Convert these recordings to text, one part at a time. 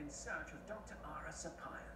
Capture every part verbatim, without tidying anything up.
in search of Doctor Ara Sapaya.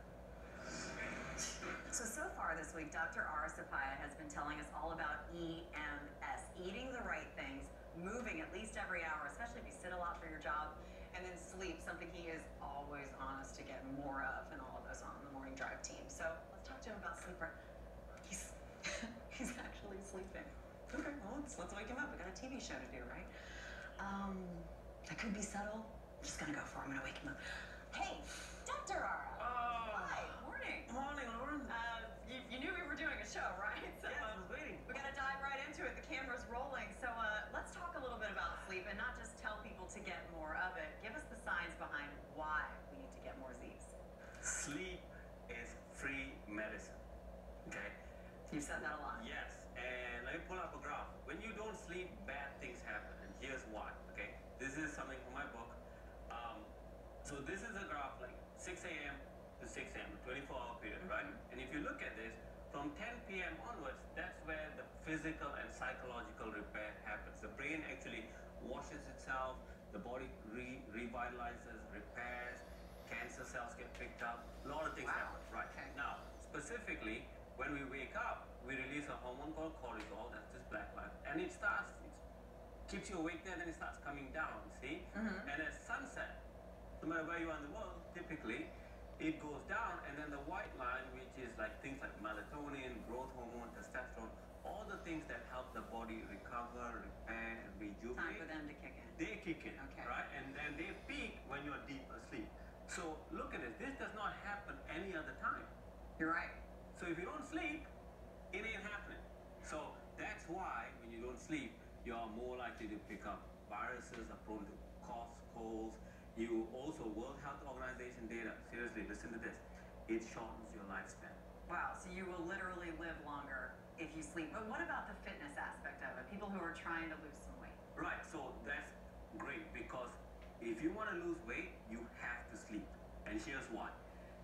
So, so far this week, Doctor Ara Sapaya has been telling us all about E M S, eating the right things, moving at least every hour, especially if you sit a lot for your job, and then sleep, something he is always on us to get more of, and all of us on the Morning Drive team. So let's talk to him about sleep. He's, he's actually sleeping. Okay, well, let's, let's wake him up. We got a T V show to do, right? Um, I could be subtle. I'm just gonna go for it. I'm gonna wake him up. Hey, Doctor Ara. Oh. Hi, morning. Morning, Lauren. Uh, you, you knew we were doing a show, right? So, Yes, I uh, was waiting. we gotta dive right into it. The camera's rolling. So uh, let's talk a little bit about sleep and not just tell people to get more of it. Give us the science behind why we need to get more Z's. Sleep is free medicine. Okay? You've said that a lot. Yes, and let me pull up a graph. When you don't sleep, bad things happen, and here's why. Okay? This is something from my book. Um, so this is a graph like six A M to six A M, a twenty-four hour period, right? Mm-hmm. And if you look at this, from ten P M onwards, that's where the physical and psychological repair happens. The brain actually washes itself, the body re revitalizes, repairs, cancer cells get picked up, a lot of things Wow. happen. Right. Okay. Now, specifically, when we wake up, we release a hormone called cortisol, that's this black line, and it starts, it keeps you awake there, then it starts coming down, see? Mm-hmm. And at sunset, no matter where you are in the world, typically, it goes down, and then the white line, which is like things like melatonin, growth hormone, testosterone, all the things that help the body recover, repair, and rejuvenate. Time for them to kick in. They kick in, Okay. right? And then they peak when you're deep asleep. So look at this. This does not happen any other time. You're right. So if you don't sleep, it ain't happening. So that's why when you don't sleep, you're more likely to pick up viruses, are prone to coughs, colds. You also, World Health Organization data, seriously, listen to this. It shortens your lifespan. Wow, so you will literally live longer if you sleep. But what about the fitness aspect of it? People who are trying to lose some weight. Right, so that's great because if you want to lose weight, you have to sleep. And here's why.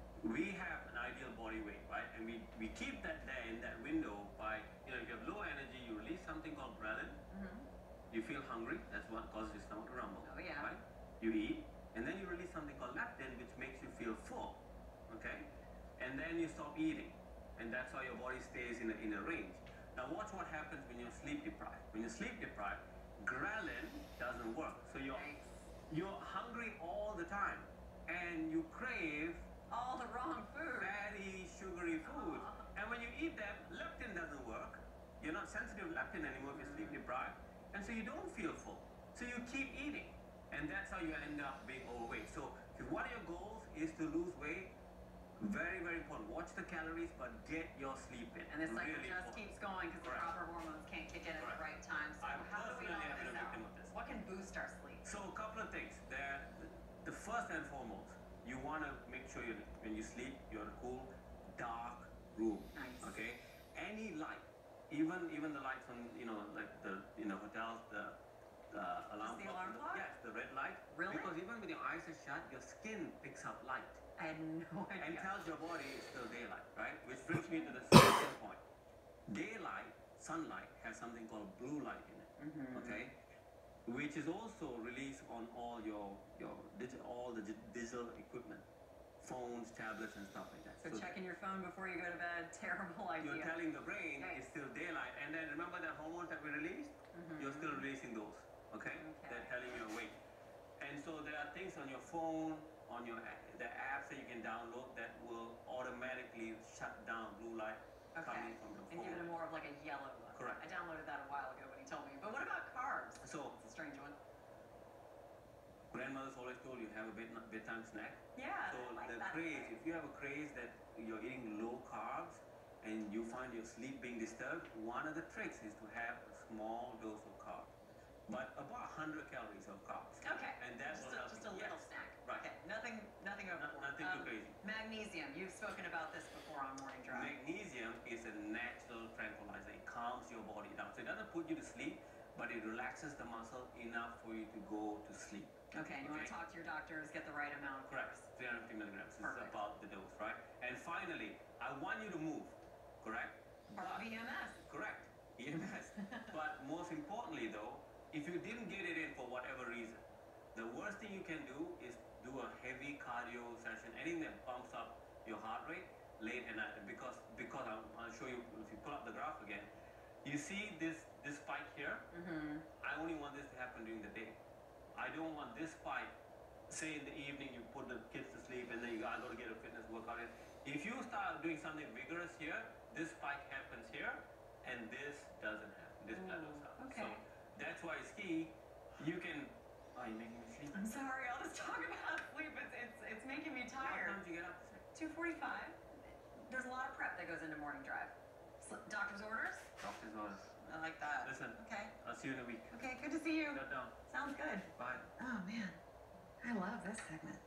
We have an ideal body weight, right? And we, we keep that there in that window by, you know, if you have low energy, you release something called ghrelin. Mm-hmm. You feel hungry, that's what causes your stomach to rumble. Oh, yeah. Right? You eat, and then you release something called leptin, which makes you feel full. Okay? And then you stop eating. And that's how your body stays in a, in a range. Now watch what happens when you're sleep deprived. When you're sleep deprived, ghrelin doesn't work. So you're, Right. you're hungry all the time. And you crave All the wrong food. fatty, sugary food. Aw. And when you eat them, leptin doesn't work. You're not sensitive to leptin anymore if you're sleep deprived. And so you don't feel full. So you keep eating. And that's how you end up being overweight. So if one of your goals is to lose weight, very, very important. Watch the calories, but get your sleep in. And this cycle Really just important. keeps going because the Correct. proper hormones can't kick in at Correct. the right time. So I'm how do we personally balance have been a this out? victim of this. What can boost our sleep? So a couple of things. There, the first and foremost, you want to make sure you, when you sleep, you're in a cool, dark room. Nice. Okay. Any light, even even the lights on, you know, like the you know hotels, the the alarm the clock. alarm clock? Yes, the red light. Really? Because even when your eyes are shut, your skin picks up light I had no and idea. tells your body it's still daylight, right? Which brings me to the second point. Daylight, sunlight, has something called blue light in it. Mm-hmm. Okay, which is also released on all your your digi all the di- digital equipment, phones, tablets, and stuff like that. So checking your phone before you go to bed, terrible you're idea. telling the brain Yikes. it's still daylight, and then remember the hormones that we released? Mhm. You're still releasing those. Okay? Okay. They're telling you awake. And so there are things on your phone, on your a- the apps that you can download that will automatically shut down blue light Okay. coming from your And phone. give it a more of like a yellow look. Correct. I downloaded that a while ago when he told me. But what about carbs? So It's a strange one. grandmothers always told you have a bed, bedtime snack. Yeah. So I like the that. craze, if you have a craze that you're eating low carbs and you find your sleep being disturbed, one of the tricks is to have a small dose of carbs, but about one hundred calories of carbs. Okay. And that just will a, help just you. a little Yes. snack. Right. Okay. Nothing. Nothing over. No- nothing too crazy. Magnesium. You've spoken about this before on Morning Drive. Magnesium is a natural tranquilizer. It calms your body down. So it doesn't put you to sleep, but it relaxes the muscle enough for you to go to sleep. Okay. You want Okay. to talk to your doctors, get the right amount of Correct. carbs. three hundred fifty milligrams is Perfect. about the dose, right? And finally, I want you to move. Correct? Part of But- E M S. Correct. E M S. But most importantly, though, if you didn't get it in for whatever reason, the worst thing you can do is do a heavy cardio anything that bumps up your heart rate late at night, because because I'll, I'll show you if you pull up the graph again. You see this this spike here? Mm-hmm. I only want this to happen during the day. I don't want this spike. Say in the evening you put the kids to sleep and then you gotta go to get a fitness workout in. If you start doing something vigorous here, this spike happens here, and this doesn't happen. This Ooh, plateaus out. okay. So that's why ski, you can. Oh, you're making me sleepy. I'm sorry, all this talk about sleep, it's, it's, it's making me What tired. time did you get up? two forty-five. There's a lot of prep that goes into morning drive. Sl- Doctor's orders? Doctor's orders. I like that. Listen. Okay. I'll see you in a week. Okay, good to see you. Shut down. Sounds good. Bye. Oh, man. I love this segment.